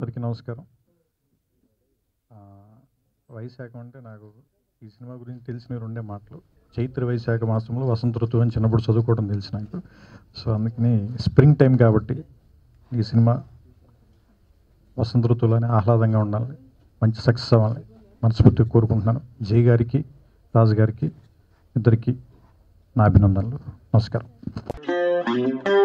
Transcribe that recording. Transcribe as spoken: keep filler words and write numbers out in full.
అందరికీ నమస్కారం. వైశాఖం అంటే నాకు ఈ సినిమా గురించి తెలిసిన రెండే మాటలు. చైత్ర వైశాఖ మాసంలో వసంత ఋతువు అని చిన్నప్పుడు చదువుకోవడం తెలిసి నాకు. సో అందుకని స్ప్రింగ్ టైం కాబట్టి ఈ సినిమా వసంత ఋతువులోనే ఆహ్లాదంగా ఉండాలి, మంచి సక్సెస్ అవ్వాలని మనస్ఫూర్తిగా కోరుకుంటున్నాను. జై గారికి, రాజు గారికి ఇద్దరికి నా అభినందనలు. నమస్కారం.